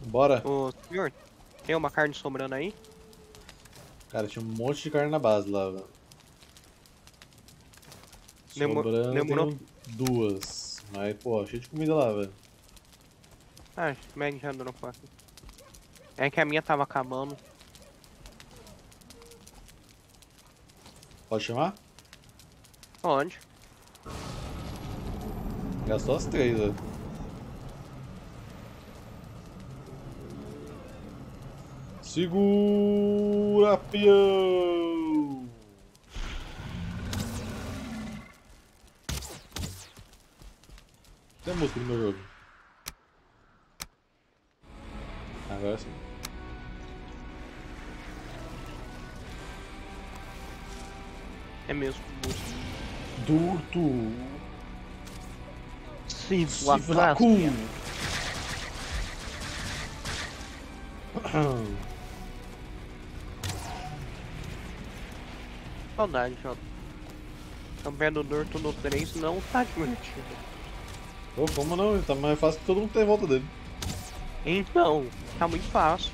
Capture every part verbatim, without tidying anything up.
Bora. Ô, senhor, tem uma carne sobrando aí? Cara, tinha um monte de carne na base lá, velho. Demo- Sobrando, demorou? tenho duas. Mas, pô, cheio de comida lá, velho. Ah, Meg já dropou aqui. É que a minha tava acabando. Pode chamar? Onde? Gastou as três, velho. Segura, peão! Tem música no meu jogo. Agora sim. É mesmo. Durto! Sim, Sivlaku! Saudade, Jota. Campeão do Dorto no três não tá divertido. Pô, como não? Tá mais fácil que todo mundo tem em volta dele. Então, tá muito fácil.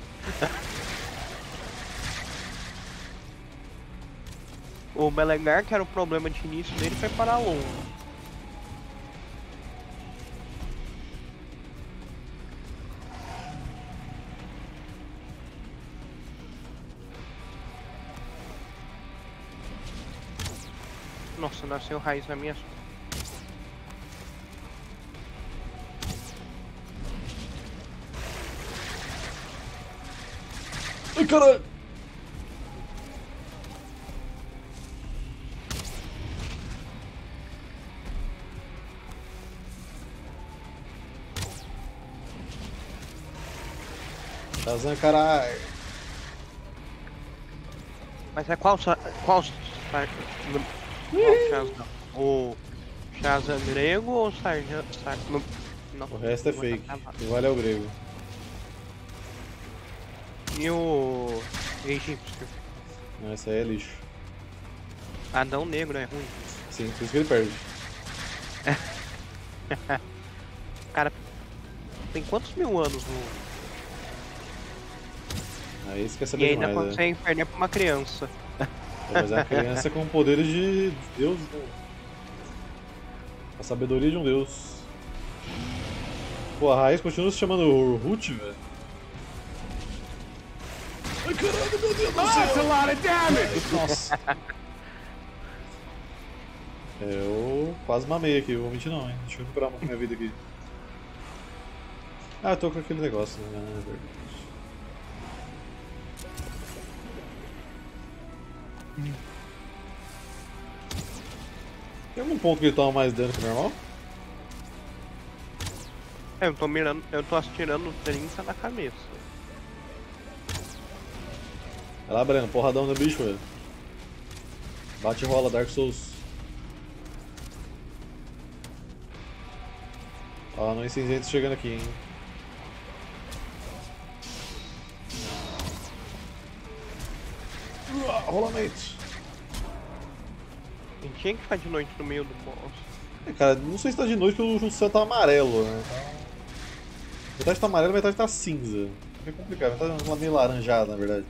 O Belegar, que era o problema de início dele, foi para longe. Nossa, nasceu raiz na minha. Ai, caralho! Shazam, caralho! Mas é qual sa- qual sa- qual Shazam? O Shazam grego ou Sarjan? Sar... Não, não. O resto é Não, fake. tá errado. O que vale é o grego. E o egípcio? Não, esse aí é lixo. Adão negro é ruim. Sim, por isso que ele perde. Cara, tem quantos mil anos no... Aí você quer E saber ainda demais, né? consegue perder pra uma criança. Pô, mas é uma criança com poderes de Deus, né? A sabedoria de um Deus. Pô, a raiz continua se chamando Ruth, velho. Ai, caralho, meu Deus do céu! Nossa. É, eu quase mamei aqui, vou mentir não, hein? Deixa eu recuperar um pouco minha vida aqui. Ah, eu tô com aquele negócio, né? É verdade. Tem algum ponto que ele toma mais dano que o normal? É, eu tô mirando, eu tô atirando trinta na cabeça. Vai lá, Breno, porradão no bicho, velho. Bate e rola, Dark Souls. Ó, anões cinzentos chegando aqui, hein. Uah, rolamento. A gente tinha que ficar de noite no meio do boss. É, cara, não sei se tá de noite porque o céu tá amarelo, né? Então... metade tá amarelo, metade tá cinza. É meio complicado, metade tá meio laranjada, na verdade.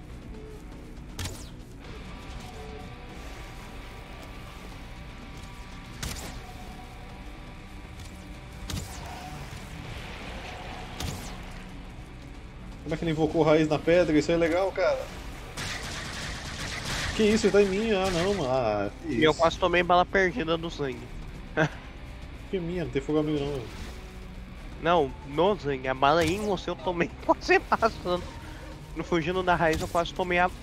Como é que ele invocou raiz na pedra? Isso aí é legal, cara. Que isso, ele tá em mim? Ah, não, mano. Ah, que isso. E eu quase tomei bala perdida do sangue. Que minha, não tem fogo amigo não, velho. Não, no sangue, a bala em você eu tomei quase passando. No fugindo da raiz eu quase tomei a.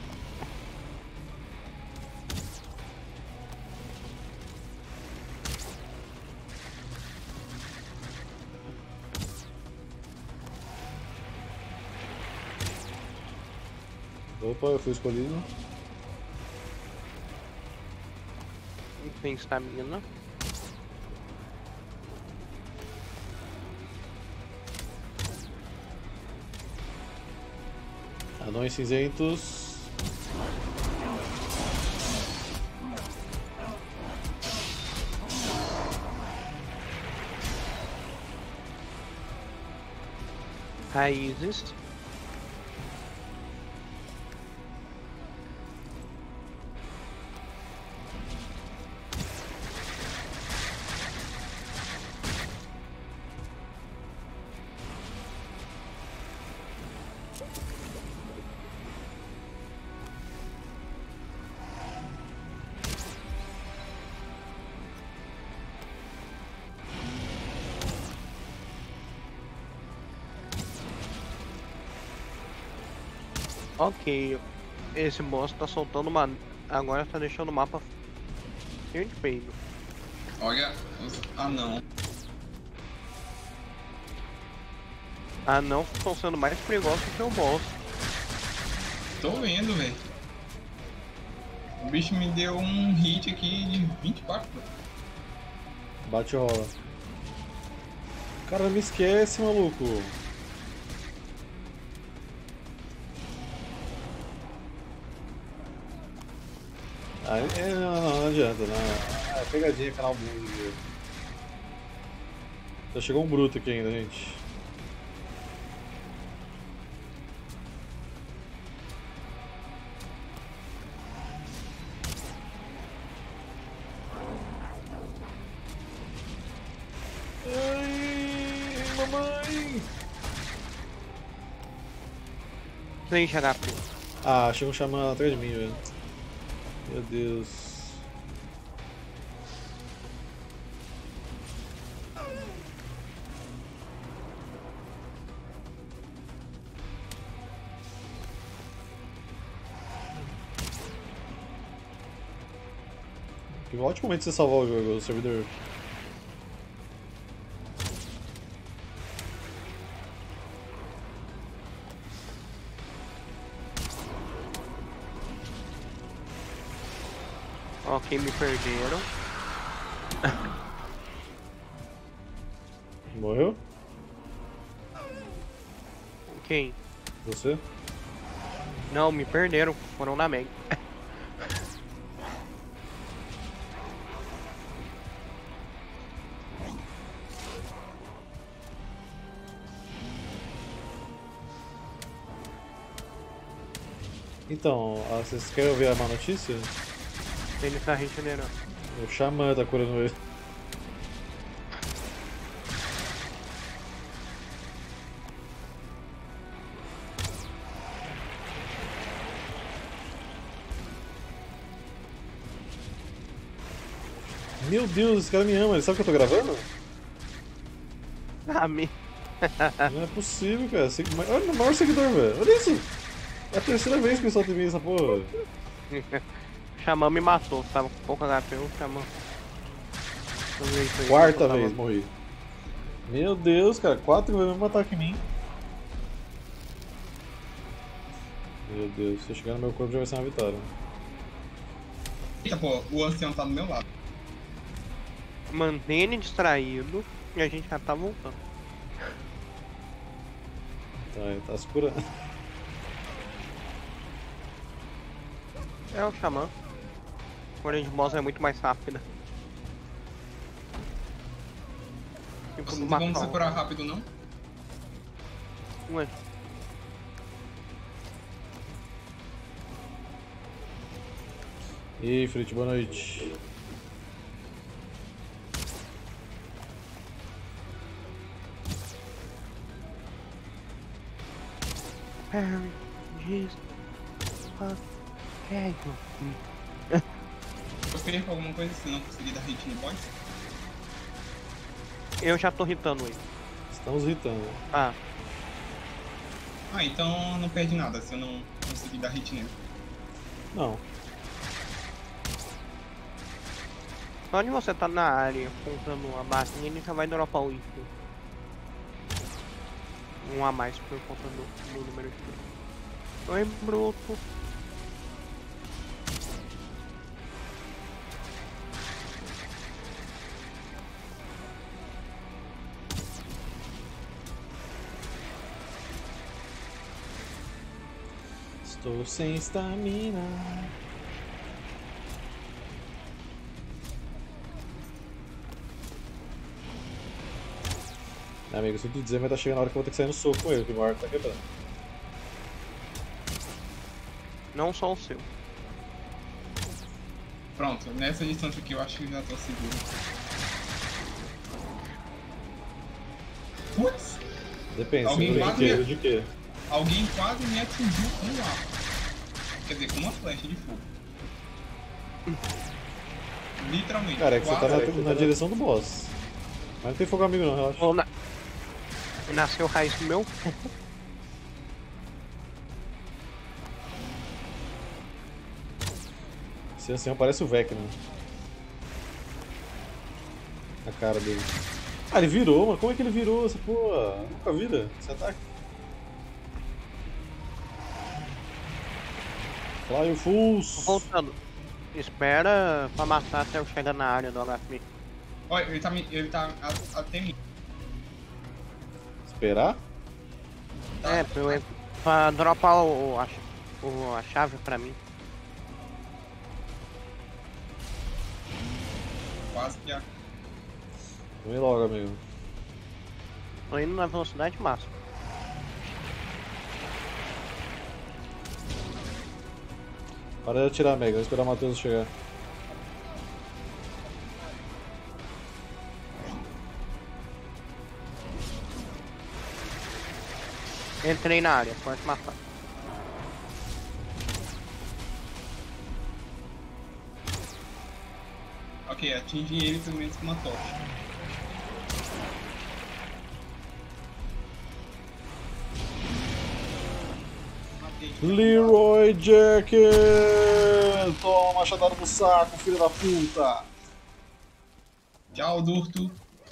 Opa, eu fui escolhido. Tem estamina. Anões cinzentos. raízes. Ok, esse boss tá soltando uma. Agora tá deixando o mapa cheio de peido. Olha os anão. Anão estão sendo mais perigosos que o boss. Tô vendo, velho. O bicho me deu um hit aqui de vinte e quatro. Bate e rola. Cara, não me esquece, maluco. Ah, é, não, não, não adianta, não. É pegadinha, canal mundo. Já chegou um bruto aqui ainda, gente. Ai, mamãe! três H P. Ah, chegou um xamã atrás de mim, velho. Meu Deus. Que ótimo momento você salvar o, o servidor. Ok, me perderam. Morreu? Quem? Você? Não, me perderam. Foram na Meg. Então, ah, vocês querem ouvir a má notícia? Ele tá regenerando. O xamã tá curando ele. Meu Deus, esse cara me ama, ele sabe que eu tô gravando? Ah, me. Não é possível, cara. Segui- ma- Olha o maior seguidor, velho. Olha isso! É a terceira vez que eu solto em mim essa porra. O Xamã me matou, tava com pouco H P, o Xamã. Deixa eu ver isso aí, Quarta eu tava- vez morri. Meu Deus, cara, quatro vezes o mesmo ataque em mim. Meu Deus, se eu chegar no meu corpo já vai ser uma vitória. Eita, pô, o ancião tá do meu lado. Mantém ele distraído e a gente já tá voltando. Tá, ele tá se curando. É o Xamã. Porém de boss é muito mais rápida. Tipo, Vocês não matar vão se um. curar rápido, não? Ué. E aí, Frit, boa noite. Harry, Jesus, fuck, é, Eu queria falar alguma coisa se não conseguir dar hit no boss. eu já tô hitando ele. Estamos irritando. Ah, Ah, então não perde nada se eu não conseguir dar hit nele. Não. só de você tá na área apontando a máquina, ele já vai dropar o item. Um a mais por conta do, do número de. Oi, bruto. Estou sem estamina. Amigo, eu sinto dizer, mas tá chegando a hora que eu vou ter que sair no soco com ele, porque o meu arco tá quebrando. Não só o seu. Pronto, nessa distância aqui eu acho que já tô seguro. Putz! Depende, Alguém segura quase de quê? me- De quê? Alguém quase me atingiu com um arco. Quer dizer, com uma flecha de fogo. Literalmente. Cara, é que você tá quase. na, na direção do boss. Mas não tem fogo amigo não, relaxa. Ou na... Nasceu raiz do meu. Esse ancião parece o Vecna. A cara dele. Ah, ele virou, mano. Como é que ele virou essa porra? Nunca vira esse ataque. Fly Fools. Voltando. Espera pra matar até eu chegar na área do H P. Olha, ele tá, me- ele tá a- até mim. Esperar? É, pra, eu, pra dropar o, a, o, a chave pra mim. Quase que a... Vem logo, amigo. Tô indo na velocidade máxima. Para de atirar, Mega. Vou esperar o Matheus chegar. Entrei na área, pode matar. Ok, atingi ele pelo menos com uma tocha. Matei. Leroy Jenkins! Toma, machadada no saco, filho da puta! Tchau, Durto.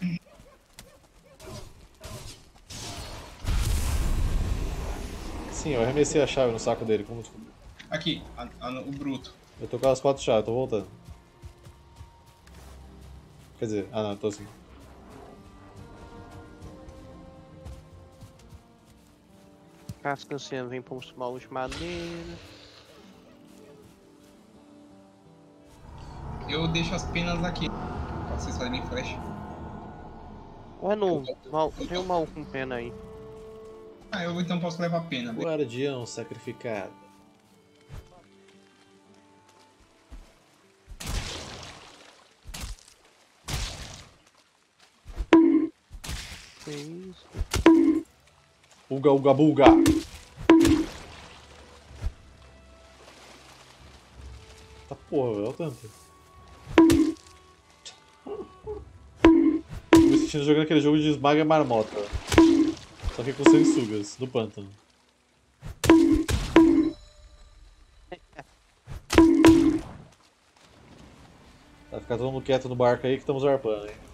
Sim, eu arremessei a chave no saco dele, como descobriu? Aqui, a- a- o Bruto. Eu tô com as quatro chaves, tô voltando. Quer dizer, ah não, eu tô assim. Casca assim, vem pra uns baús de madeira. Eu deixo as penas aqui. Pra vocês fazerem flecha. Ué, não, mal, tem um baú com pena aí. Ah, eu então posso levar pena. Guardião sacrificado. Que isso? Uga, uga, buga! Tá porra, velho, olha o tanto. Tô me sentindo jogando aquele jogo de esmaga marmota. Só que com sanguessugas, no pântano. Vai ficar todo mundo quieto no barco aí que estamos arpando, hein?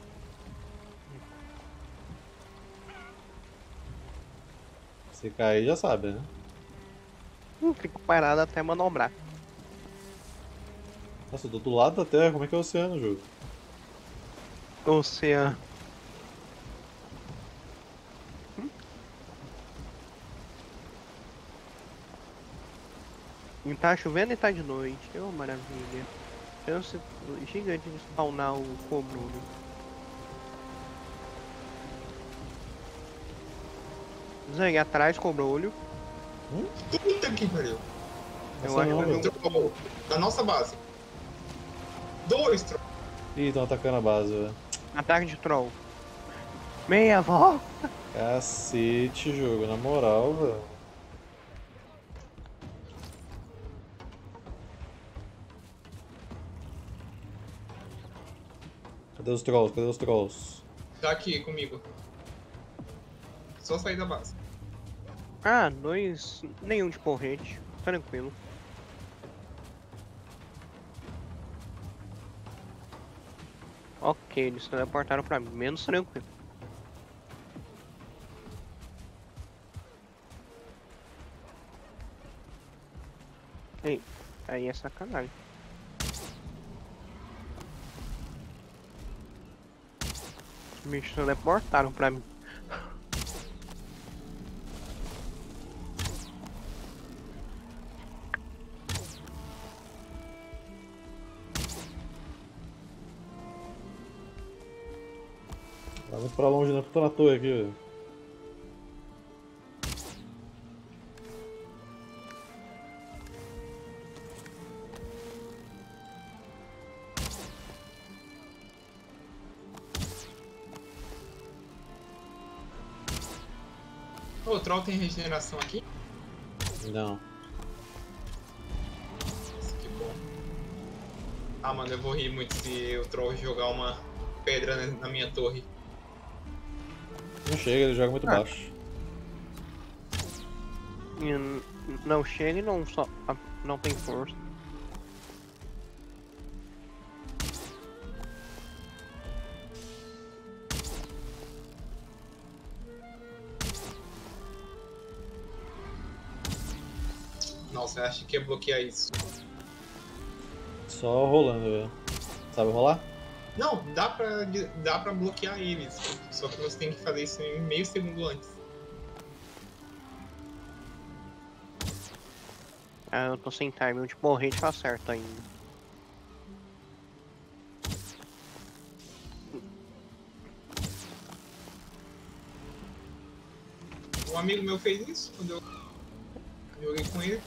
Se cair já sabe, né? Hum, fico parado até manobrar. Nossa, eu tô do lado da Terra, como é que é o oceano o jogo? Oceano. E tá chovendo e tá de noite. Oh, maravilha. Chance gigante de spawnar o cobrulho. Zang, atrás, cobrulho. Puta que pariu. Eu Nossa, acho não, que velho. Um troll da nossa base. Dois trolls. Ih, estão atacando a base, velho. Ataque de troll. Meia volta. Cacete, jogo, na moral, velho. Cadê os trolls? Cadê os trolls? Tá aqui comigo. Só sair da base. Ah, dois. Nenhum de porrete. Tranquilo. Ok, eles teleportaram pra mim. Menos tranquilo. Ei, aí é sacanagem. Os bichos teleportaram pra mim. Tá muito pra longe, não, que eu tô na torre aqui, velho. Ô, o Troll tem regeneração aqui? Não. Nossa, que bom. Ah, mano, eu vou rir muito se o Troll jogar uma pedra na- na minha torre. Não chega, ele joga muito Ah. baixo. E n- não chega e não, só, a- não tem força. Nossa, eu acho que ia bloquear isso. Só rolando, velho. Sabe rolar? Não, dá pra, dá pra bloquear eles. Só que você tem que fazer isso em meio segundo antes. Ah, eu tô sem time, de morrer te acerta ainda. Um amigo meu fez isso quando eu joguei com ele.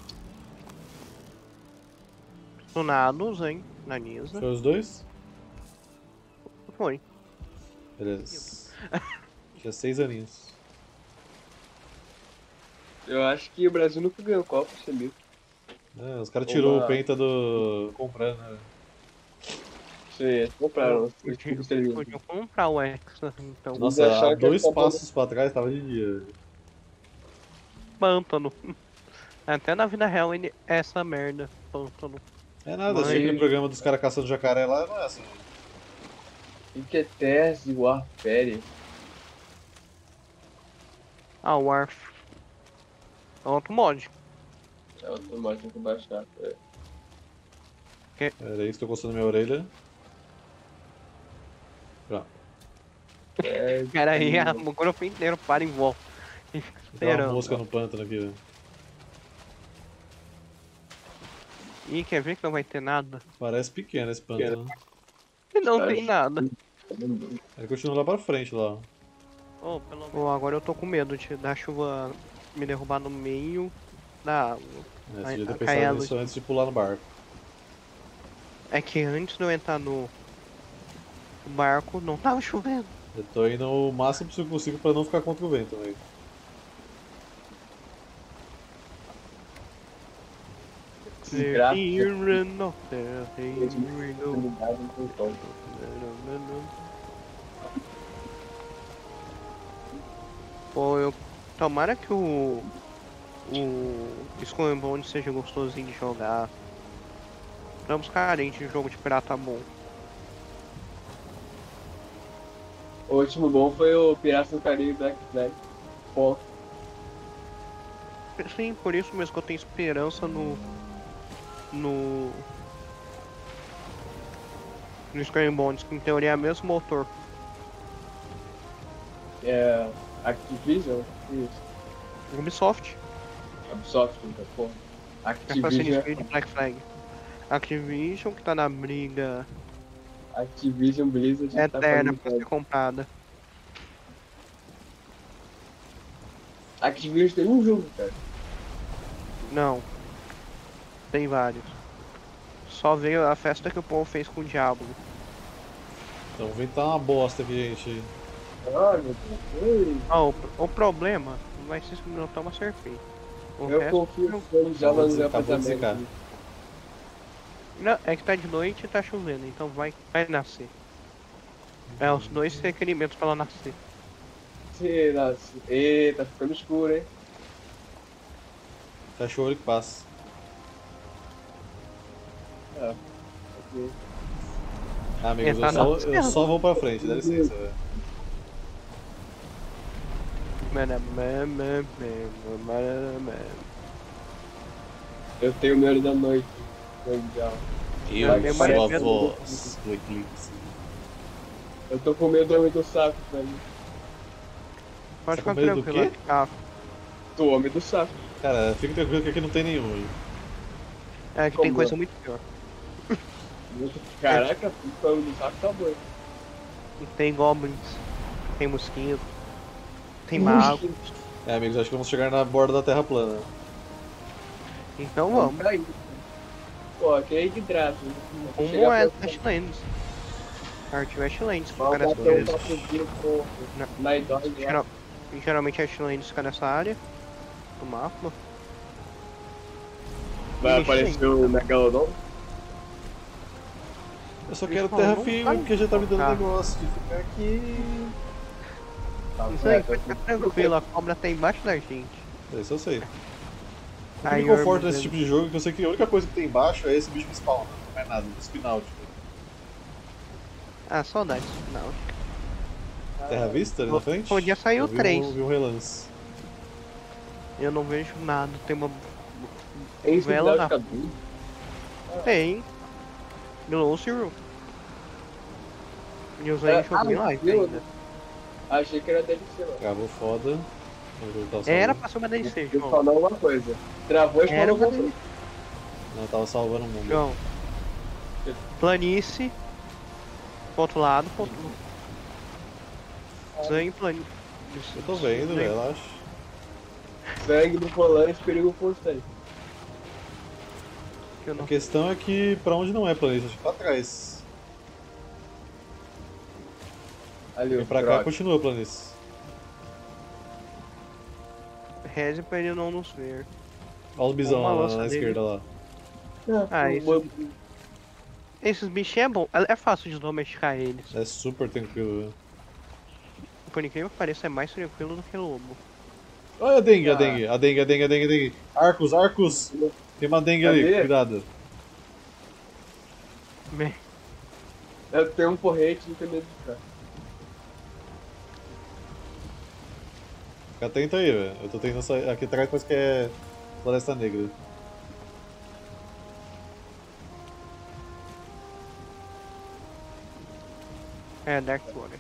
Tunados, hein? Na Nisa. Foi os dois? Foi. Beleza. Tinha seis aninhos. Eu acho que o Brasil nunca ganhou Copa, você viu? É, os caras tirou Uma- o penta do. comprando, né? Vocês compraram os Podia, tipos de podia comprar o Hexa, então. Eles Nossa, acharam há que era dois Copa passos pra trás tava de dia. Pântano. Até na vida real ele é essa merda. Pântano. É nada, Mas- achei que no programa dos caras caçando jacaré lá não é assim. E que é teste de Warfare. Ah, o Warf. É outro mod. É automático que baixar. É. Era isso, tô coçando minha orelha. Pronto. É, Pera aí, é, o grupo inteiro para em volta. Tem uma Esperando. mosca no pântano aqui, velho. Ih, quer ver que não vai ter nada? Parece pequeno esse pântano. E não Acho- tem nada. Ele continua lá pra frente lá. ó. Oh, pelo menos. Oh, agora eu tô com medo de da chuva me derrubar no meio da água. É, Vai- você devia ter vai cair a pensado nisso antes de pular no barco. É que antes de eu entrar no barco, não tava chovendo. Eu tô indo o máximo possível que consigo pra não ficar contra o vento, velho. Desgraça. Here and not there, here we go. oportunidade não tem como. Pô, eu. Tomara que o. O. Skull and Bones seja gostosinho de jogar. Estamos carentes de jogo de pirata bom. O último bom foi o Piratas do Caribe Black Flag. Pô, Sim, por isso mesmo que eu tenho esperança no. No. No Skull and Bones, que em teoria é o mesmo motor. é. Activision? Isso. Ubisoft. Ubisoft, então, pô. Assassin's Activision. Creed Black Flag. Activision que tá na briga Activision Blizzard tá eterna fazendo pra ser comprada. Activision tem um jogo, cara. Não. Tem vários. Só veio a festa que o povo fez com o Diablo. Então o vento tá uma bosta aqui, gente. Ah, meu Deus. Ah, o, o problema vai ser se não toma serpente. O Eu resto confio não- no já Acabou no de- meu acabou de secar. apartamento. Não, é que tá de noite e tá chovendo, então vai, vai nascer. É os dois requerimentos pra ela nascer. Será? Eita, tá ficando escuro, hein? Fecha o olho que passa. Ok. Ah, amigos, É, tá eu, só, não. eu só vou pra frente, dá licença, velho. Eu tenho medo da noite. Legal. Eu Vai, sou a parece- voz do eclipse. Eu tô com medo do homem do saco, velho. Pode Tá com ficar medo do tranquilo. quê? Ah, Do homem do saco. Cara, fica tranquilo que aqui não tem nenhum. Hein? é que Como tem coisa é? muito pior. Caraca, o homem do saco tá bom. E tem goblins. tem mosquito, tem mago. É, amigos, acho que vamos chegar na borda da Terra plana. Então vamos. pra isso. Pô, que aí de graça. Como Chegar é pra- Westlands? Arte Westlands fica Vamos nessa bater um área. topozinho com Na- Naidog lá. Geral- Geralmente Westlands fica nessa área do mapa. Vai Ixi, aparecer o Megalodon. Eu só Eles quero falam, terra não firme vai porque já tá me dando voltar. negócio de ficar aqui. Tá Isso aí, certo. pode ficar tranquilo, a cobra tá embaixo da gente. Isso eu sei. Eu Aí, me conforto eu- nesse tipo de jogo que eu sei que a única coisa que tem embaixo é esse bicho que spawna. Não é nada, do spinout. Ah, saudades, não. Terra vista ali na frente? Podia sair Eu o vi três. Um, vi um relance. Eu não vejo nada, tem uma Tem esse vela final na de cabelo. Tem. Glosser. E os É, aí jogou em ah, live viu? ainda. Achei que era D L C, mano. Travou foda. Vou voltar a Era salvar. pra ser uma D L C, Eu João. falando alguma coisa. Travou e Era falou uma alguma D L coisa. C. Não, eu tava salvando o mundo. João. Planície. Pro outro lado, pro outro. Sangue, planície. Eu tô vendo, velho, relaxa. Sangue no volante, perigo constante. Que eu A não... questão é que pra onde não é planície, acho que pra trás. Ali, E o pra cá Croc. continua planície. Reze pra ele não nos ver. Olha os bisão Uma lá lança na dele. esquerda lá. Ah, o isso- bo- Esses bichos é bom, é é fácil de domesticar eles. É super tranquilo, velho. Por incrível que pareça, é mais tranquilo do que lobo. Olha a dengue, a Ah. dengue, a dengue, a dengue, a dengue, a dengue. Arcos, arcos! Tem uma dengue ali, Cadê? cuidado. Me- Eu tenho um porrete, não tem medo de ficar. Fica atento aí, velho. Eu tô tentando sair. Aqui atrás parece que é Floresta Negra. É, Dark Forest.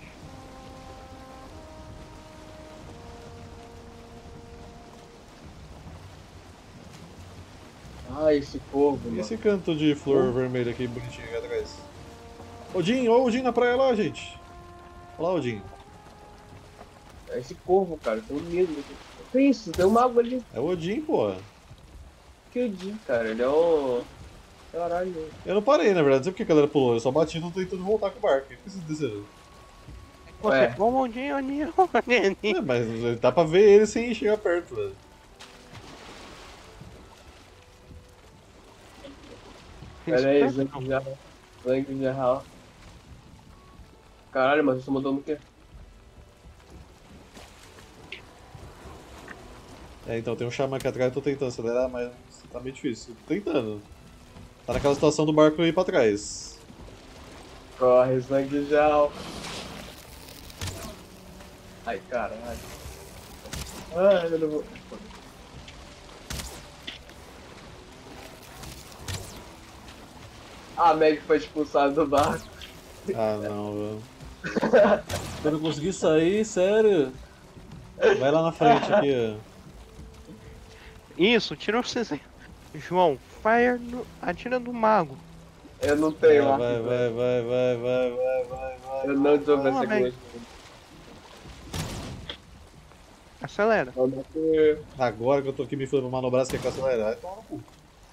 Ah, esse corvo, E mano. esse canto de flor vermelha aqui bonitinho aqui atrás? Odin, ó o Odin na praia lá, gente. Olha lá, Odin. É esse corvo, cara. Tenho medo. Que isso? Tem um mago ali. É o Odin, pô. Que eu digo, cara. Ele é o... Caralho. Eu não parei, na verdade. Não sei porque a galera pulou. Eu só bati e tô tentando voltar com o barco. O que vocês desceram? Você Ué. é bom, bom dia, Aninho. É, mas dá pra ver ele sem chegar perto, velho. Pera aí, Zank já. Zank já rala. Caralho, mas você mandou no quê? É, então tem um xamã aqui atrás, eu tô tentando acelerar, mas tá meio difícil. Tô tentando. Tá naquela situação do barco ir pra trás. Corre, Zank já. Ai, caralho. Ai, eu não vou. A Meg foi expulsada do barco. Ah, não, velho. Eu não consegui sair, sério. Vai lá na frente aqui, ó. Isso, tira o cinza. João, fire no... atira do mago. Eu não Vai, tenho arco. vai, vai, vai, vai, vai, vai, vai, vai. Eu não jogo essa Ah, Meg. coisa. Acelera. Não dá pra- Agora que eu tô aqui me falando pra manobrar, você quer que eu acelerar? Vai tomar no cu.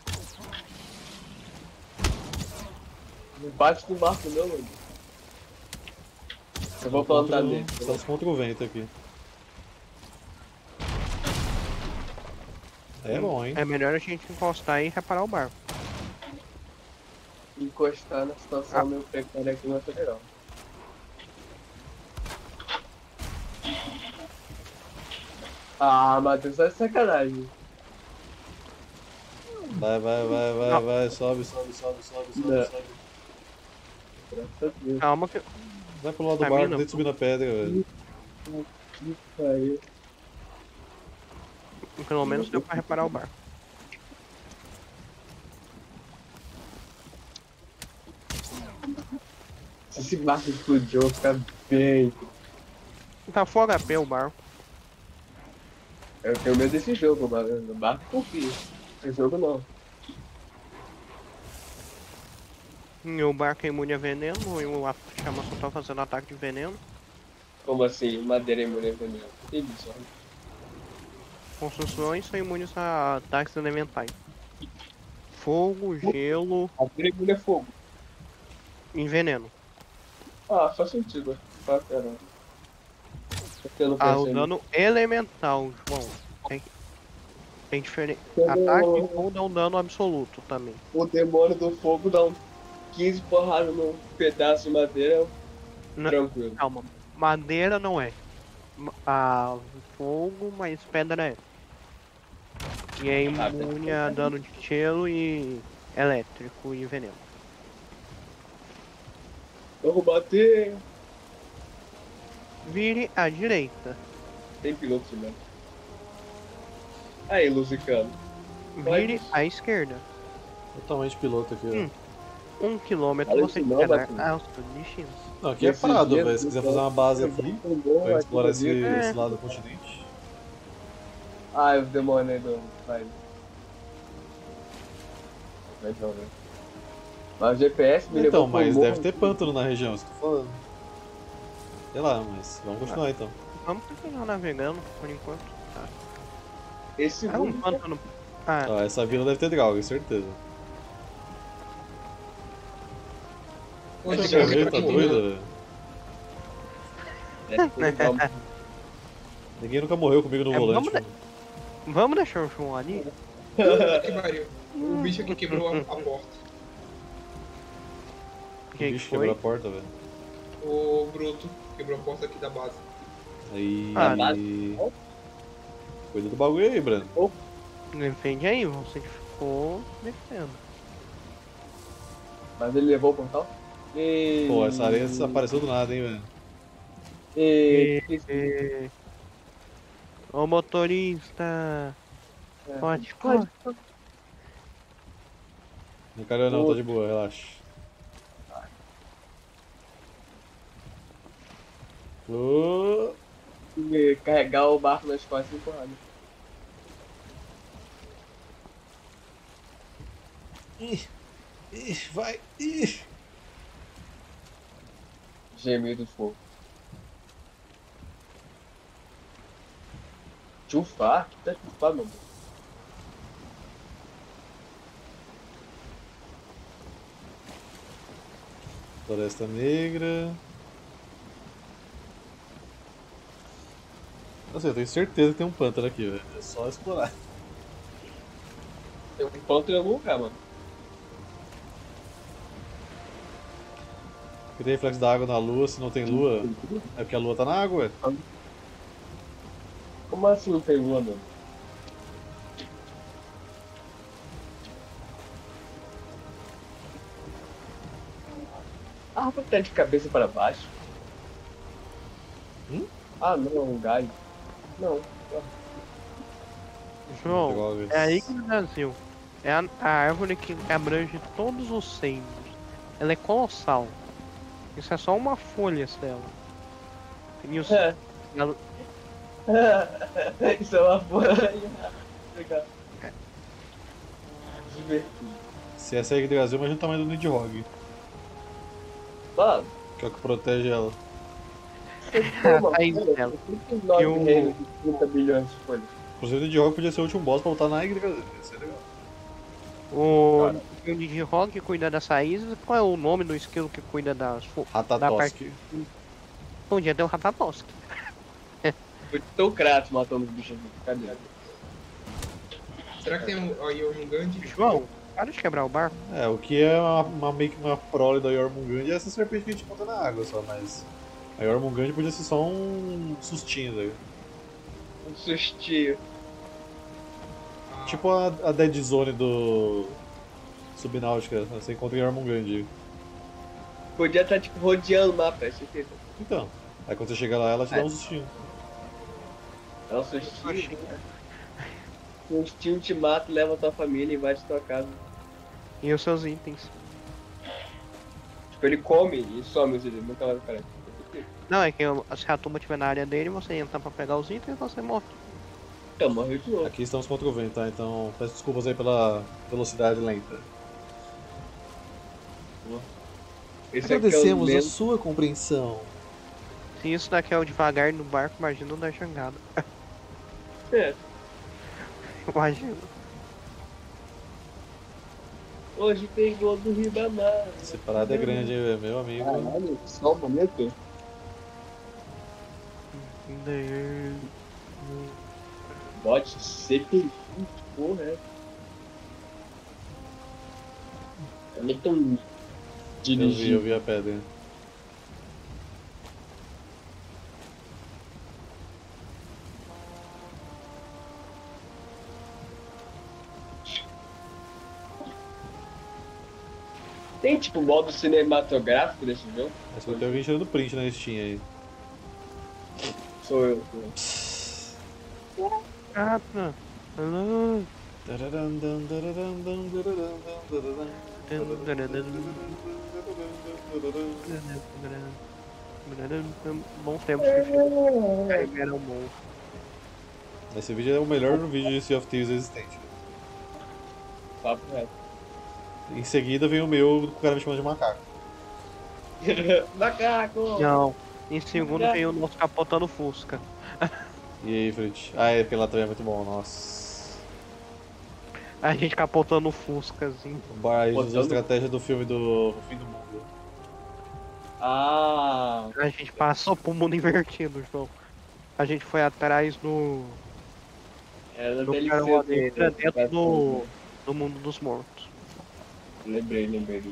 Não bate no barco não, mano. Eu vou Estamos plantar contra o- nele. Estamos contra o vento aqui. É bom, hein? É melhor a gente encostar e reparar o barco. Encostar na situação Ah. meio precária aqui não é legal. Ah, Matheus, tá de sacanagem. Vai, vai, vai, vai, Não. vai. Sobe, sobe, sobe, sobe, sobe, Não. sobe. Graças a Deus. Calma que. Vai pro lado do Pra barco, mim, não. tenta subir na pedra, velho. Que pariu. Pelo menos deu pra reparar o barco. Se esse barco explodiu, eu vou ficar bem. Tá full H P o barco. Eu tenho medo desse jogo, mano. No barco confio. Esse jogo não. E o barco é imune a veneno, e o a chama só tá fazendo ataque de veneno. Como assim? Madeira imune a veneno. Entendi só. Construções são imunes a ataques elementais. Fogo, gelo Madeira imune a fogo. e veneno. Ah, faz sentido. Pra caramba. Porque eu não Ah, o pensei dano elemental, João. Tem, tem diferença. Como- Ataque de fogo dá um dano absoluto também. O demônio do fogo dá um quinze porradas num pedaço de madeira. Não. Tranquilo. Calma, madeira não é. Ma- Ah, fogo, mas pedra é. E é imune a dano de gelo e elétrico e veneno. Vamos bater. Vire à direita. Tem piloto, né? Aí, Lusicano. Vire à esquerda. Totalmente piloto aqui, ó. Hum. Um quilômetro Olha você isso não, chegará Batman. ao seu destino. Não, aqui é Esses prado, dias, velho. Se quiser fazer uma base aqui, pra explorar esse, esse lado do continente. Ah, os demônios aí do. Vai. Vai não, né? Mas o G P S me levou Então, pro mas morro. deve ter pântano na região, isso que eu tô falando. Sei lá, mas vamos continuar então. Vamos continuar navegando por enquanto. Tá. Esse É um mundo pântano. Ah, Ó, essa vila deve ter droga, certeza. Ô, Esse João, correio pra tá quem- doido, velho. é tudo bom. Ninguém nunca morreu comigo no É, volante. vamos mano. vamos deixar o João ali? Puta que pariu. O bicho aqui quebrou a, a porta. O Quem bicho foi? quebrou a porta, velho. O Bruto quebrou a porta aqui da base. Aí. Ah, Cuida do bagulho aí, Breno. Defende aí, você que ficou defendendo. Mas ele levou o portal? E... Pô, essa areia desapareceu do nada, hein, velho. E... E... Ô motorista! É. Pode, pode. Não quero não, tá de boa, relaxa. Ô, E carregar o barco nas costas e empurrar. né? Ih, ih, vai! Ih. Gemido do fogo. Chufar? O que tá chufar, meu Deus? Floresta Negra. Nossa, eu tenho certeza que tem um pântano aqui, velho. É só explorar. Tem um ponto em algum lugar, mano. Porque tem reflexo da água na lua, se não tem lua, é porque a lua tá na água, ué. Como assim não tem lua, mano? A árvore tá de cabeça para baixo? Hum? Ah, não, um galho. Não. João, Drogas. é aí que no Brasil. É a, a árvore que abrange todos os seios. Ela é colossal. Isso é só uma folha dela. E os, É. ela- Isso é uma folha. Legal. Divertido. Se essa aí é do Brasil, imagina o tamanho do Nidhogg, Mano, que é o que protege ela. você tem uma Aí, folha, ela. trinta e nove Eu- reinos de trinta bilhões de folhas. Inclusive o Nidhogg podia ser o último boss pra lutar na Hydra, ia ser legal. O Cara. o Nidhogg que cuida das raízes. Qual é o nome do esquilo que cuida das fo- da Ratatosk. parte? Podia ter o Ratatosk. Foi tão Kratos matando os bichos aqui. Cadê? Será que tem um- a Yormungand? João, para de quebrar o barco. É, o que é uma, uma, meio que uma prole da Jormungand é essa serpente que a gente encontra na água só, mas a Jormungand podia ser só um sustinho daí. Um sustinho. Ah, Tipo a, a Dead Zone do Subnáutica, você encontra em Jormungand. Podia estar tipo rodeando o mapa, é certeza. Então, aí quando você chega lá ela te dá um sustinho. É um sustinho. Um sustinho te mata, leva a tua família e vai de tua casa. E os seus itens. Tipo, ele come e some os itens, nunca mais aparece. Não, é que se a turma estiver na área dele, você entra pra pegar os itens e você morre. Então, morreu de novo. Aqui estamos contra o vento, tá? Então peço desculpas aí pela velocidade lenta. Esse aqui é o Agradecemos a menos... sua compreensão. Se isso daqui é o devagar no barco, imagina o da jangada. É. Imagina. Hoje tem gol do Ribamar. Essa parada é grande, hein, velho? Meu amigo. Caralho, só um momento. Pode ser perfeito, porra, é. Eu nem tão Eu vi, eu dirigindo. vi a pedra. Tem tipo modo cinematográfico desse jogo? Mas eu tenho alguém tirando print na Steam aí. Sou eu. Ah, tá. Ah. Bons tempos que carregaram bom. Esse vídeo é o melhor vídeo de Sea of Thieves existente. Papo reto. Em seguida vem o meu, com o cara me chamando de macaco. Macaco! Não. Em segundo veio o nosso capotando Fusca. E aí, Fritz? Ah, é, aquele lá também é muito bom, nossa. A gente capotando o Fuscazinho. O Bar, a gente usou a Botando- estratégia do filme do Fim do Mundo. Ah, A gente passou pro mundo invertido, João. A gente foi atrás do. era do D L C Carol do- Negra dentro do. do mundo dos mortos. Lembrei, lembrei.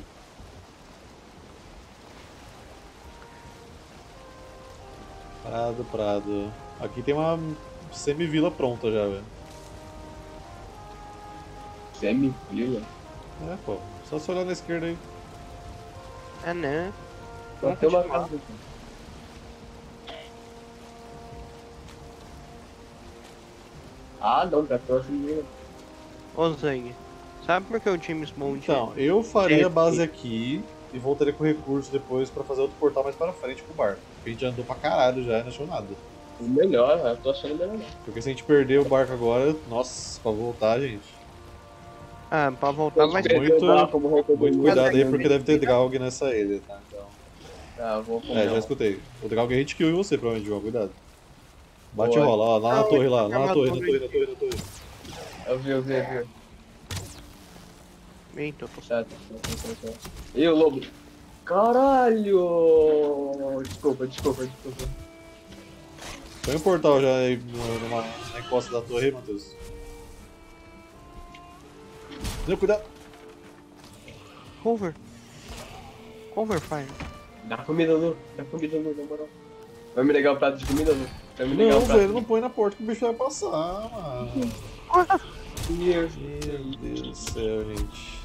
Prado, Prado. Aqui tem uma semi-vila pronta já, velho. Semi-vila. É, pô. Só se olhar na esquerda aí. É, né? Só Vamos tem uma continuar. casa aqui. Ah, não, tá próximo. Ô Zang, sabe por que o James Bond. Então, eu faria É, a base aqui e voltaria com recurso depois pra fazer outro portal mais pra frente com o barco. Porque a gente já andou pra caralho já e não achou nada. O melhor, eu tô achando melhor. Porque se a gente perder o barco agora, nossa, pra voltar, gente. Ah, pra voltar vai ser. muito- Muito Muito cuidado aí porque deve ter Draug nessa ilha, tá? Então. Ah, vou É, comprar. já escutei. O Draug a gente kill em você, provavelmente, João, cuidado. Bate e Boa. rola, ó, lá na Não, torre, lá, lá na armadura torre, na torre, na torre, na torre. Eu vi, eu vi, eu vi. Eita, eu tô Tá, tá, tá, tá, tá. E o lobo? Caralho! Desculpa, desculpa, desculpa. Põe um portal já aí no- numa, na encosta da torre aí, Matheus. Não, cuidado. Cover. Cover fire. Dá comida no, dá comida no, na moral. Vai me negar o prato de comida no? Vai me negar Não, o prato velho, não põe na porta que o bicho vai passar, mano. de Deus. Meu Deus do céu, gente.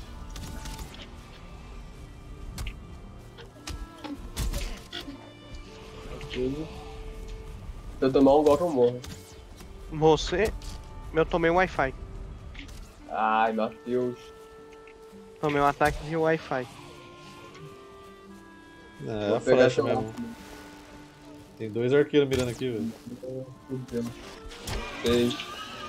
Se eu tomar um golpe eu morro. Você. Eu tomei um Wi-Fi. Ai, Matheus. Tomei um ataque de Wi-Fi. É, Vou a pegar flecha teu mesmo. arco. Tem dois arqueiros mirando aqui, velho. Fudeu. Seis.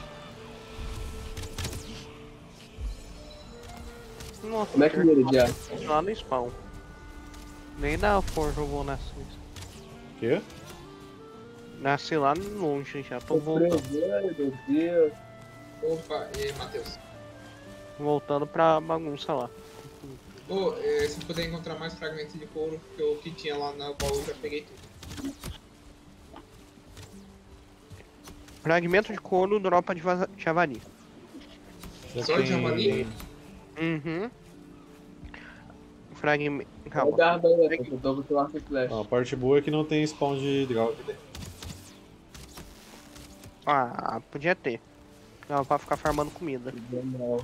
Nossa, Como é que mira de ar? lá no spawn. Nem da forja eu vou nascer. O quê? Nasci lá longe já, tô voltando. Ai, meu Deus. Opa, e aí, Matheus? Voltando pra bagunça lá. Ô, eh, se puder encontrar mais fragmentos de couro, porque o que tinha lá na baú eu já peguei tudo. Fragmento de couro, dropa de vaza- javali. Já Só de javali? Uhum. Fragmento. Calma. Olha a arbaleta, eu tô com o teu arco e flecha. Ó, a parte boa é que não tem spawn de Draug aqui dentro. Ah, podia ter. Dava pra ficar farmando comida. Não.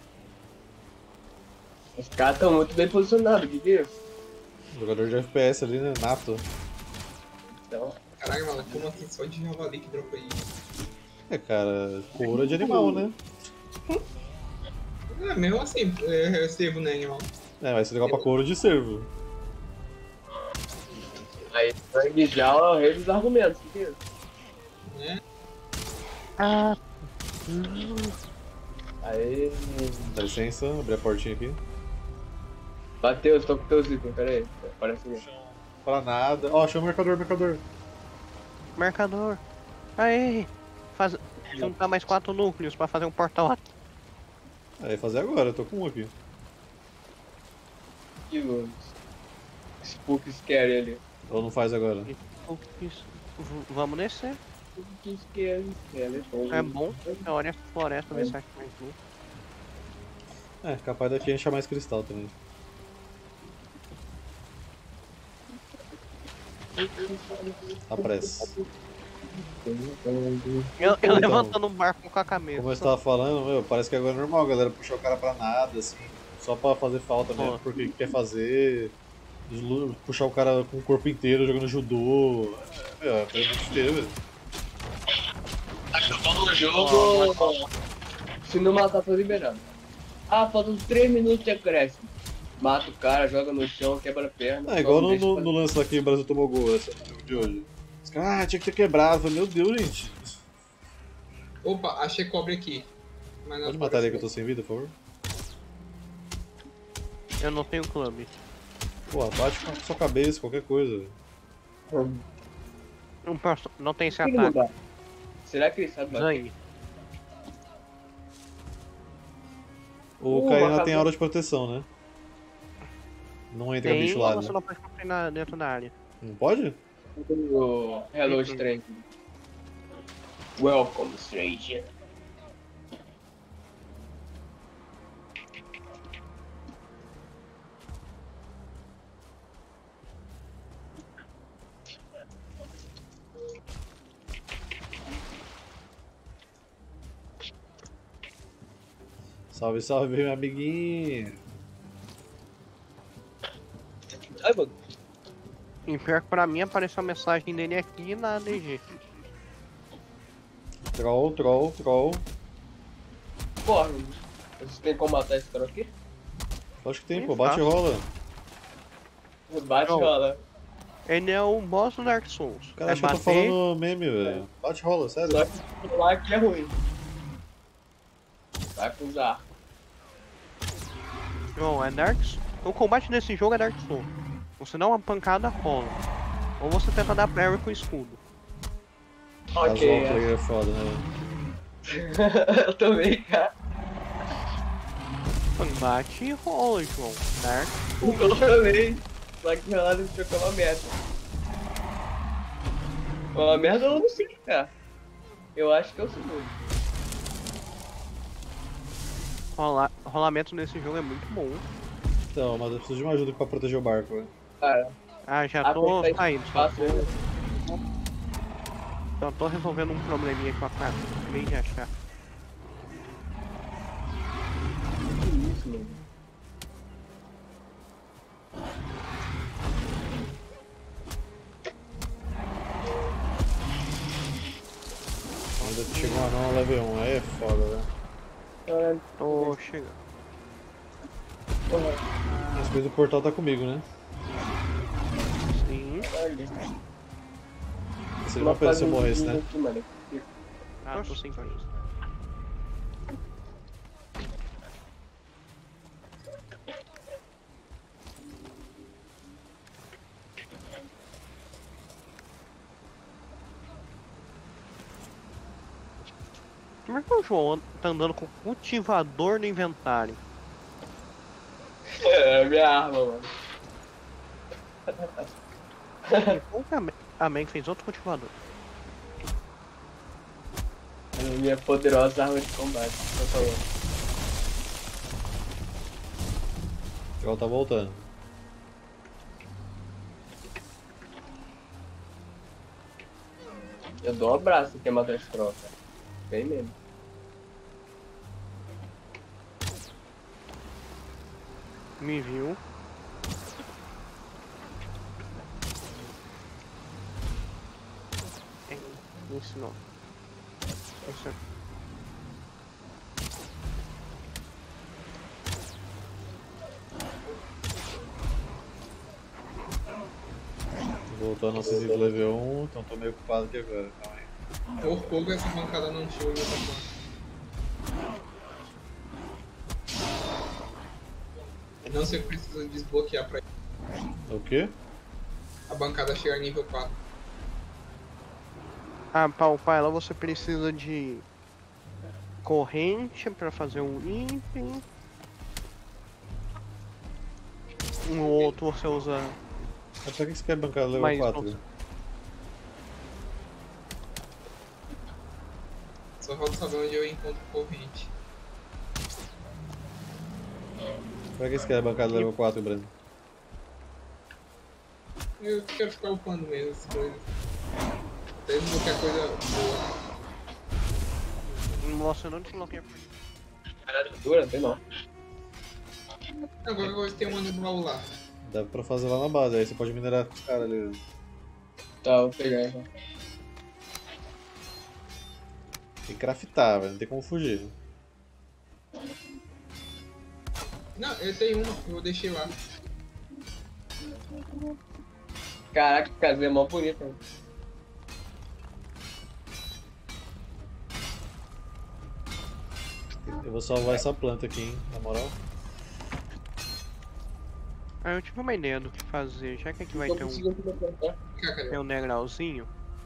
Os caras estão muito bem posicionados, que que é isso? Jogador de F P S ali, né? Nato. Então, Caralho, mano, como assim só de javali que dropa aí? É, cara, couro é de animal, né? É, mesmo assim, é, é cervo, né, animal? É, vai ser legal pra couro de cervo. aí sangue já é o rei dos argumentos, que que é isso? Né? Ah, Aí. Dá licença, abrir a portinha aqui. Matheus, tô com teus itens, pera aí. Aparece aqui. Pra nada. Ó, achei o mercador, mercador. Mercador. Aê! Faz... Juntar mais quatro núcleos pra fazer um portal. Aí, fazer agora, eu tô com um aqui. Que o Spook Scary ali. Ou não faz agora? Isso. V- Vamos descer. Spook Scary. É bom. Olha essa floresta, ver se acha mais luz. É, capaz daqui encher mais cristal também. A pressa. Eu, eu Então, levantando um barco com a cabeça. Como eu estava falando, meu, parece que agora é normal a galera puxar o cara pra nada, assim, só pra fazer falta mesmo, Pô. porque quer fazer. deslu- Puxar o cara com o corpo inteiro jogando judô. É, meu, é muito feio, velho. Todo jogo. Se não matar, tô liberado. Ah, faltam três minutos de acréscimo. Mata o cara, joga no chão, quebra a perna. É, igual só no, deixa no, pra- no lance lá que o Brasil tomou gol, esse é o jogo de hoje. Os caras, ah, tinha que ter quebrado. Eu falei, meu Deus, gente. Opa, achei cobre aqui. Mas não Pode matar ele que eu tô sem vida, por favor? Eu não tenho clube. Pô, bate com a sua cabeça, qualquer coisa. Não, posso, não tem esse Tem que mudar. ataque. Será que ele sabe bater? Zangue. O Uh, Kaina acabou. tem aura de proteção, né? Não entra Tem, bicho lá, mas você né? não pode construir na- dentro da área. Não pode? O Hello Strange. Welcome, Stranger. Salve, salve, meu amiguinho. Ai, mano. E pior que pra mim apareceu a mensagem dele aqui na D G. Troll, troll, troll. Porra, vocês tem como matar esse cara aqui? Acho que tem, Bem pô. Bate e fácil. rola. Bate Não. rola. Ele é o boss do Dark Souls. Cara, é acho que eu tô bater, falando meme, velho. Bate e rola, sério. Só que lá que é ruim. Vai com os arcos. não, é Dark Souls. O combate desse jogo é Dark Souls. Você dá uma pancada, rola. Ou você tenta dar parry com o escudo. Casual Ok, é. player é foda, né? Eu também, cara. Bate e rola, João. Dark. Eu também. Só que rolar desse jogo é uma merda. Uma merda eu não sei ficar. Eu acho que é o segundo. Rola... Rolamento nesse jogo é muito bom. Então, mas eu preciso de uma ajuda pra proteger o barco, velho. Cara, Ah, já tô apertar saindo. Só espaço, tô, só tô resolvendo um probleminha com a cara. Acabei de achar. que isso, mano. Ainda chegou um anão level um, aí é foda, velho. Caralho, Tô chegando. porra. As coisas do portal tá comigo, né? Sim. Caralho. Seria uma pena se eu morresse, né? Aqui, mano. Ah, tô sem coisa. Como é que o João tá andando com cultivador no inventário? É minha arma, mano. Como que a Ma- a Meg fez outro cultivador? É minha poderosa arma de combate, por favor. Ela tá voltando. Eu dou um abraço se quer matar esse troço. Bem mesmo. Me viu. É, Isso não. Isso. Voltou a nossa Zip level um, então tô meio ocupado aqui agora. Calma aí. Por pouco essa bancada não chegou nessa parte. Não sei, precisa desbloquear pra O quê? a bancada chegar nível quatro. Ah, pra upar ela você precisa de corrente pra fazer um item. Um outro você usa Mas pra que você quer bancar level mais quatro? outro. Só falta saber onde eu encontro corrente. Pra que você quer bancar level quatro, Breno? Eu quero ficar upando mesmo as coisas. Até desbloquear coisa boa. Você não desbloqueia. Dura, tem não. Não, qualquer coisa tem uma no baú lá. Dá pra fazer lá na base, aí você pode minerar com os caras ali. Tá, vou pegar então. Tem que craftar, velho, não tem como fugir. Não, eu tenho uma, eu deixei lá. Caraca, que casinha mó bonita. Né? Eu vou salvar essa planta aqui, hein, na moral. Ah, eu tive uma ideia do que fazer, já que aqui vai Tô ter um, conseguindo plantar. Cá, cadê? ter um degrauzinho.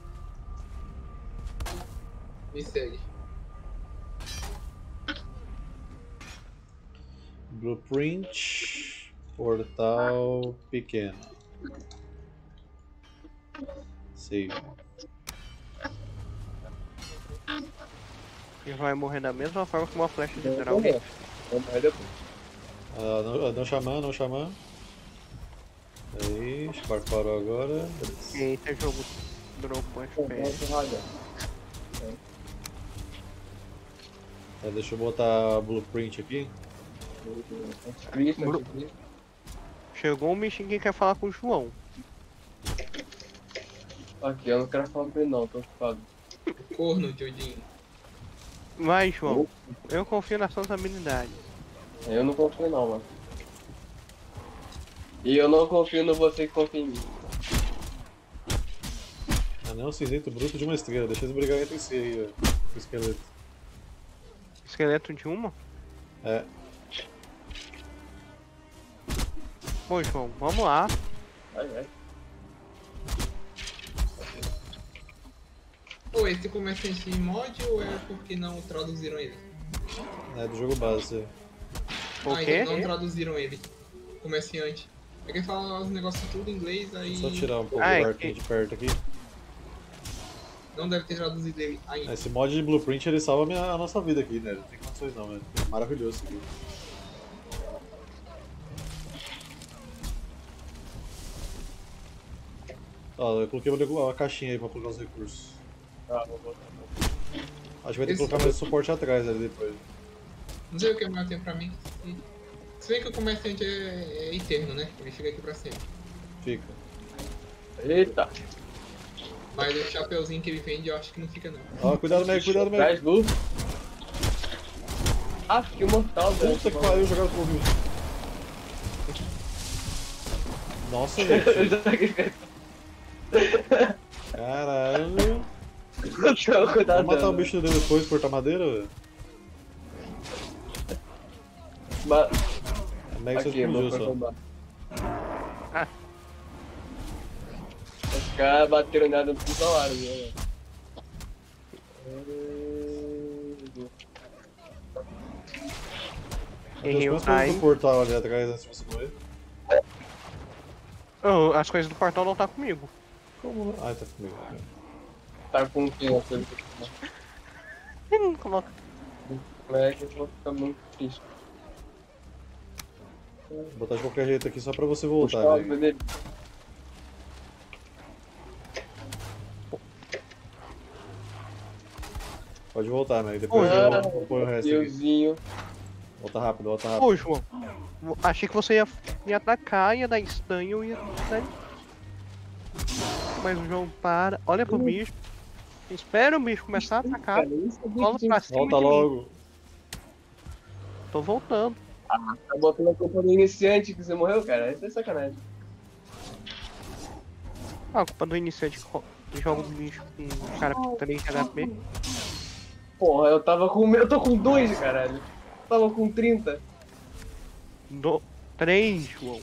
Me segue. Blueprint, portal pequeno. Save. E vai morrer da mesma forma que uma flecha de Vou dragão. morrer. Vou morrer depois. Ah, não, não xamã, não xamã. Aí, Spark parou agora. Eita, jogo dropou Pô, F P S. vou rodar. É, deixa eu botar blueprint aqui. Cristo, Bru- anticristo. Chegou um bichinho que quer falar com o João. Aqui, eu não quero falar com ele não, tô ocupado. Corno, Jodinho. Vai, João. Eu confio nas suas habilidades. Eu não confio não, mano. E eu não confio no você que confia em mim. Anel cinzento bruto de uma estrela. Deixa eles brigarem entre si aí, ó. O esqueleto. Esqueleto de uma? É. Pô, João, vamos lá. Vai, vai. Ou esse comerciante de mod ou é porque não traduziram ele? É do jogo base. é. O ah, quê? então não traduziram ele. Comerciante. É que fala os negócios tudo em inglês, aí Só tirar um pouco Ah, é o arco que- de perto aqui. não deve ter traduzido ele ainda. Esse mod de blueprint ele salva a, minha- a nossa vida aqui, né? Não tem condições não, velho. É maravilhoso isso aqui. Ó, eu coloquei uma, uma caixinha aí pra colocar os recursos. Tá, vou botar. Acho que vai ter que Esse- colocar mais suporte atrás ali depois. Não sei o que mais tem pra mim. E- Se bem que o comerciante é, é eterno, né? Ele fica aqui pra sempre. Fica. Eita. Mas o chapeuzinho que ele vende eu acho que não fica não. Ó, cuidado, Meg, cuidado, Meg. Traz luz. Ah, que mortal, velho. Puta que pariu, jogaram comigo. Nossa, gente. Caralho. Cuidado. Vamos matar o bicho dele depois, cortar madeira, velho. Ba- A Meg só Aqui, eu vou explodiu só. roubar. Os caras bateram nada no salário, né? Errei o Matheus, quantas coisas time. do portal ali atrás antes de você morrer? Oh, as coisas do portal não tá comigo. Como? Ah, tá comigo. Tá com quem? Essa coisa? Hum, coloca. É que eu vou ficar muito triste. Vou botar de qualquer jeito aqui só pra você Puxa voltar, a Meg. árvore dele. Pode voltar, Meg. Depois Oi. eu eu ponho o resto aqui. Deusinho. Volta rápido, volta rápido. Ô, João. Achei que você ia me atacar, ia dar stun e eu ia dar. Mas o João para, olha pro bicho. Espera o bicho começar a atacar. Cara, eu sabia Cola que tinha pra que- cima Volta de mim. logo. Tô voltando. Tá botando a culpa do iniciante que você morreu, cara. Isso é sacanagem. Ah, a culpa do iniciante que ro- que joga o bicho com o cara com três H P. Porra, eu tava com. Eu tô com dois, caralho. Eu tava com trinta. Do... três, João.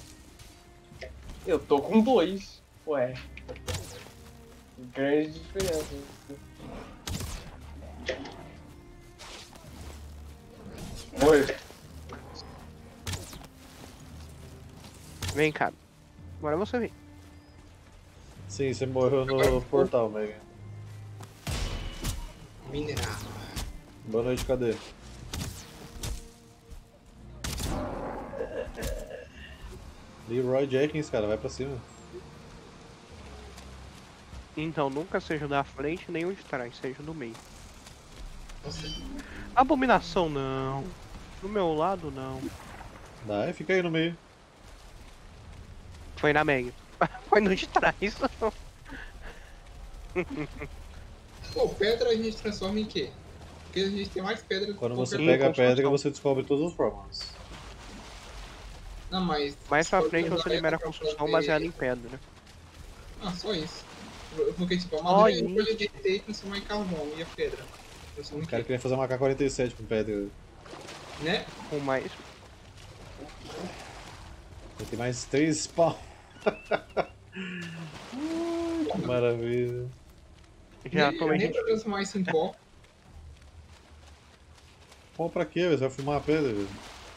Eu tô com dois. Ué. Grande diferença. Oi. Vem cá. Agora você vem. Sim, você morreu no portal, Megan. Mineral. Boa noite, cadê? Leroy Jenkins, cara, vai pra cima. Então nunca seja da frente nem o de trás, seja do meio. Nossa, Abominação não. Do meu lado não. Dai, fica aí no meio. Foi na meio. Foi no de trás. pô, pedra a gente transforma em quê? Porque a gente tem mais pedra do que Quando você qualquer pega a construção. pedra, você descobre todos os formas. Não, mas. Mais pra se frente for você usar libera a essa pra construção fazer- baseada em pedra. Ah, só isso. Porque, tipo, a madeira Olha eu pode derreter e transformar em carvão e a pedra. Transforma em O cara quê? queria fazer uma K quarenta e sete com pedra. Né? Com mais. Tem mais três spawn. Ai, que maravilha. Já nem, tomei nem gente. pra transformar isso em pó. Pô, pra quê, velho? Você vai fumar a pedra, velho?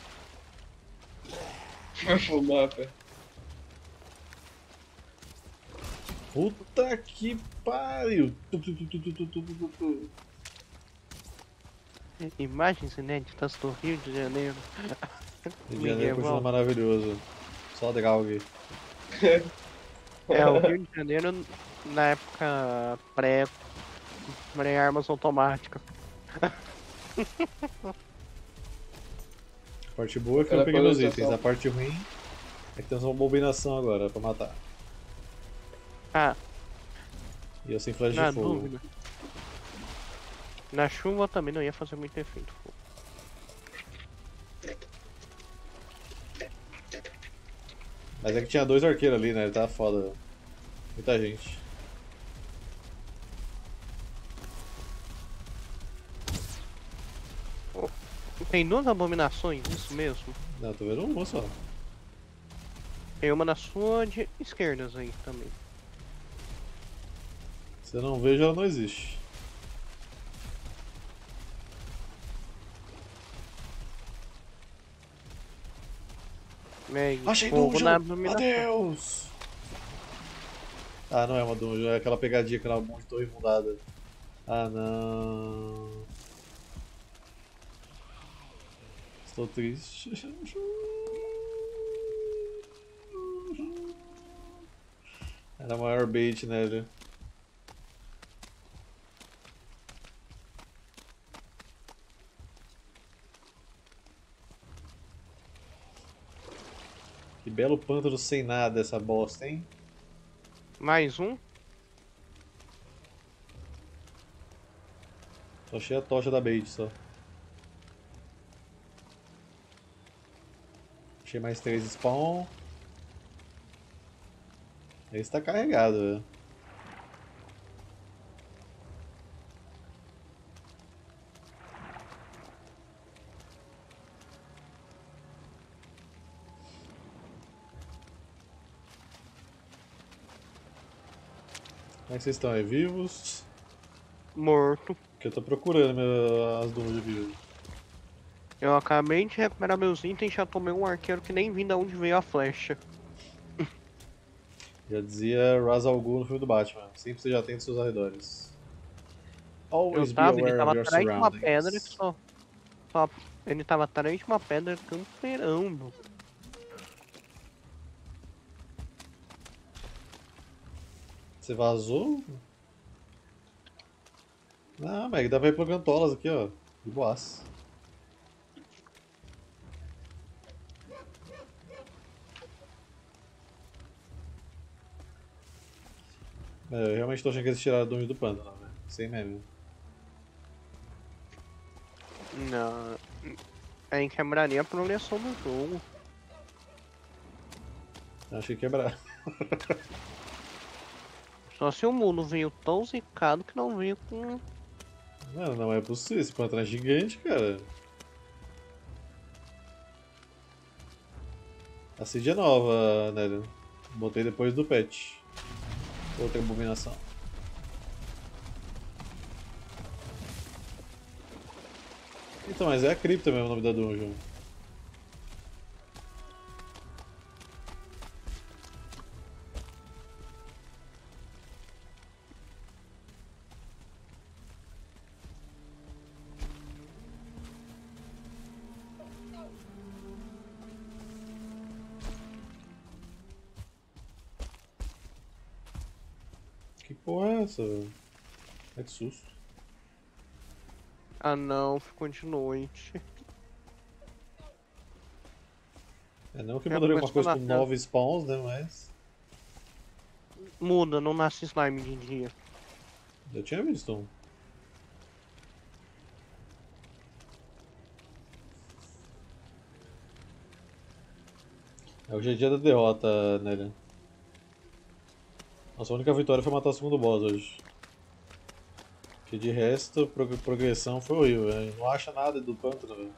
Vai fumar, pé. Puta que pariu! Tu, tu, tu, tu, tu, tu, tu, tu, tu. Imagens inéditas do Rio de Janeiro. Rio de Janeiro Medieval. continua maravilhoso. Só Draug. É, o Rio de Janeiro na época pré. pré-armas automáticas. A parte boa é que eu Aquela peguei meus colonização. itens. A parte ruim é que temos uma bobinação agora pra matar. Ah, E eu sem flash na de fogo. dúvida. Na chuva também não ia fazer muito efeito. Mas é que tinha dois arqueiros ali, né? Ele tava foda. Muita gente. Tem duas abominações, isso mesmo. Não, tô vendo uma só. Tem uma na sua de esquerdas aí também. Se eu não vejo, ela não existe. É, Achei fogo dungeon! na abominação. Adeus! Ah, não é uma dungeon, é aquela pegadinha que ela montou imundada. Ah, não. Estou triste. Era a maior bait, né, velho? Que belo pântano sem nada essa bosta, hein? Mais um. Só achei a tocha da bait só. Achei mais três spawn. Esse tá carregado, velho. Como é que vocês estão aí? Vivos? Morto. Que eu tô procurando meu, as dungeons vivas. Eu acabei de recuperar meus itens e já tomei um arqueiro que nem vi de onde veio a flecha. Já dizia Ra's al Ghul no filme do Batman. Sempre esteja atento aos seus arredores. Always Eu be tava, ele aware tava of your atrás de uma surroundings. pedra que só, só. Ele tava atrás de uma pedra camperando. Você vazou? Não, Meg, dá pra ir pro Gantolas aqui, ó. De boas. É, eu realmente tô achando que eles tiraram a dungeon do pântano, velho. Sem meme. Não. Aí quebraria a progressão do jogo. Eu achei quebrar. Só se o mundo veio tão zicado que não veio com. Não, não é possível. Esse pântano é gigante, cara. A seed é nova, Nélio. Botei depois do patch. Outra abominação. Então, mas é a cripta mesmo o nome da dungeon. Que porra é essa, velho? É que susto. Ah não, ficou de noite. É não que É, mudaria mas alguma coisa falar, com né? nove spawns, né? Mas. Muda, não nasce slime de dia. Eu tinha visto um. É o G G da derrota, Nélia. Nossa, a única vitória foi matar o segundo boss hoje. Que de resto, prog progressão foi horrível, velho. Não acha nada do pântano, velho.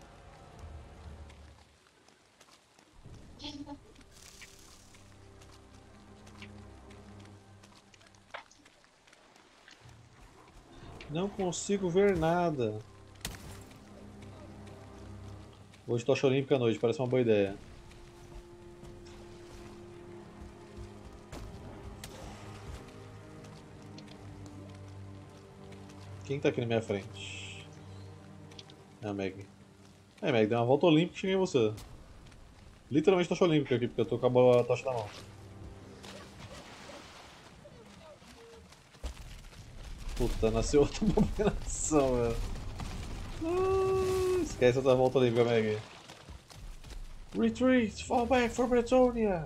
Não consigo ver nada. Hoje tocha olímpica à noite, parece uma boa ideia. Quem tá aqui na minha frente? É a Meg. É, Meg, deu uma volta olímpica e cheguei em você. Literalmente tocha olímpica aqui, porque eu tô com a tocha na mão. Puta, nasceu outra abominação, velho. Ah, esquece outra volta olímpica, Meg. Retreat! Fall back for Bretonia!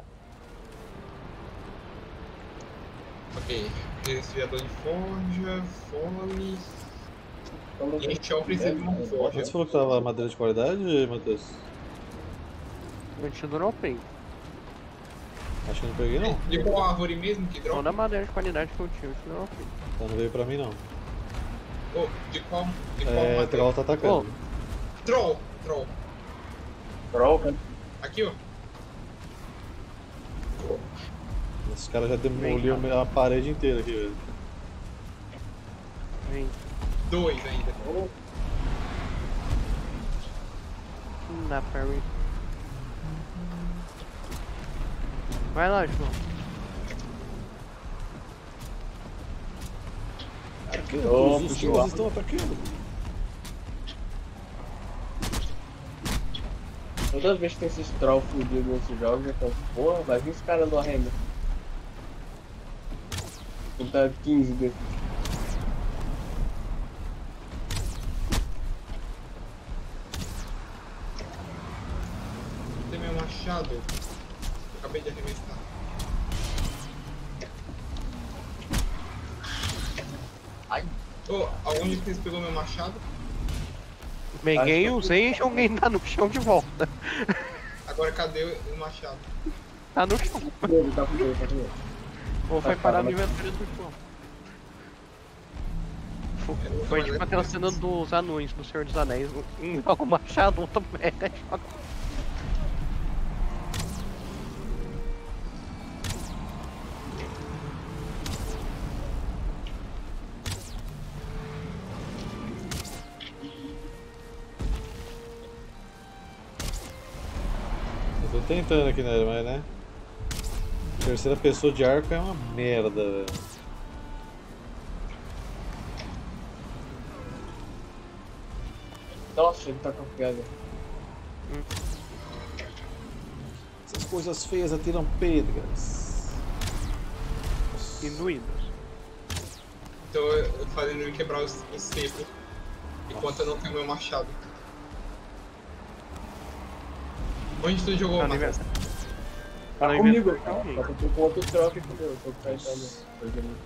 Ok. Resfriador de forja, fome. Vamos E ver. enxão precisa de uma forja. Você falou que tava madeira de qualidade, Matheus? Eu te dropei. Acho que eu não peguei não. De qual árvore mesmo que dropa? Toda a madeira de qualidade que eu tinha, eu te dropei. Então não veio pra mim não. Oh, de qual? De qual É, madeira? Troll tá atacando. Troll, troll. Troca. Aqui, ó. Os caras já demoliram a parede inteira aqui, velho. Vem. Dois ainda. Oh, Não dá pra ir. Vai lá, João. oh, Os puxou. trolls estão atacando. Toda vez que tem esses troll fudidos nesses jogos, eu tô, porra, vai vir os caras do arrenda. Juntar quinze desses. Tem meu machado. Eu acabei de arremessar. Ai. Oh, aonde que você pegou meu machado? Peguei, usei e joguei tá no chão de volta. Agora cadê o machado? Tá no chão. Ele tá fudido, tá fudido. Ou foi Tá, parar tá, no mas- inventário do João. Eu não Foi tô tipo mais aquela aqui. cena dos anões do Senhor dos Anéis. Um joga o machado, outro pega e joga. Eu tô tentando aqui, né, mas né. Terceira pessoa de arco é uma merda, velho. Nossa, ele tá confiado. Essas coisas feias atiram pedras. Inuídos. Tô eu fazendo ele quebrar os, os secos. Enquanto eu não tenho meu machado. Onde tu jogou, Tá no Matheus? inventário. Tá Não comigo, inventa- tá? Só que eu tô com outro troca aqui, meu. Eu tô tentando.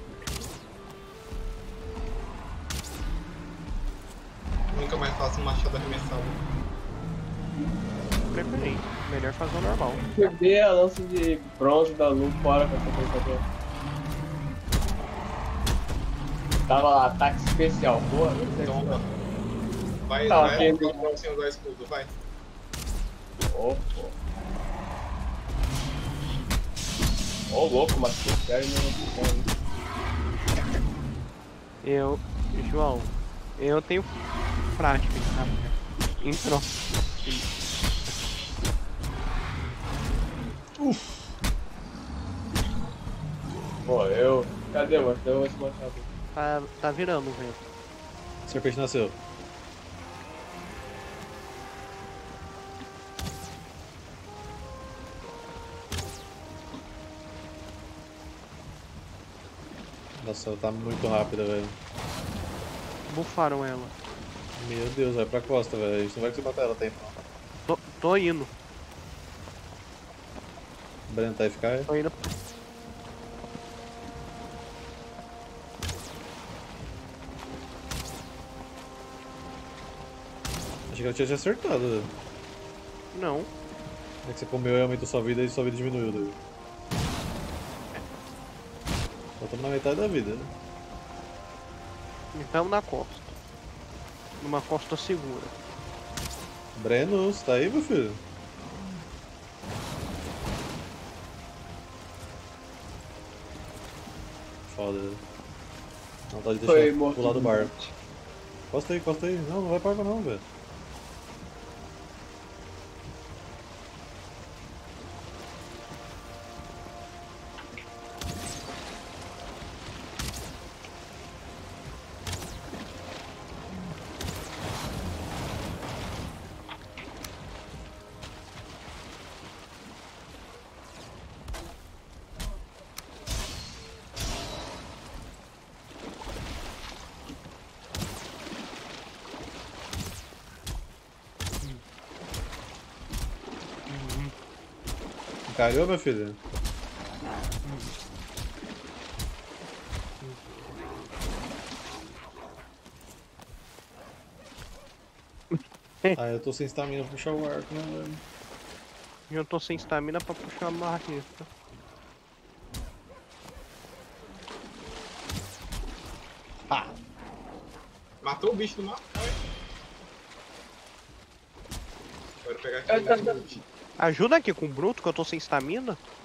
Nunca mais faço um machado arremessado. Preferente. Melhor fazer o normal. Perder a lança de bronze da Lu fora com essa brincadeira. Tava lá, ataque especial. Boa, não sei Toma. Vai, Tá, vai, ok. vai, vai sem usar escudo, vai. Ô, pô. Ô, louco, mas que sério não Eu. João, eu tenho prática de rápida. Entrou. Morreu. Cadê, mano? Eu vou te matar. Tá, tá virando o vento. Serpente nasceu. Nossa, ela tá muito rápida, velho. Bufaram ela. Meu Deus, vai pra costa, velho. A gente não vai conseguir matar ela a tempo. Tô, tô indo. O Breno tá F K, é? Tô indo. Achei que ela tinha te acertado, velho. Não. É que você comeu e aumentou sua vida e sua vida diminuiu, velho. Só estamos na metade da vida, né? Estamos na costa. Numa costa segura. Breno, você tá aí, meu filho? Foda. Não tá de Foi deixar morto. pular do barco. Costa aí, costa aí. Não, não vai pra água não, velho. Calhou, meu filho? Ah, eu tô sem estamina pra puxar o arco, né, velho? Eu tô sem estamina pra puxar a marreta. Matou o bicho do mapa? Bora pegar aqui Eu tô- o loot. Ajuda aqui com o Bruto, que eu tô sem estamina.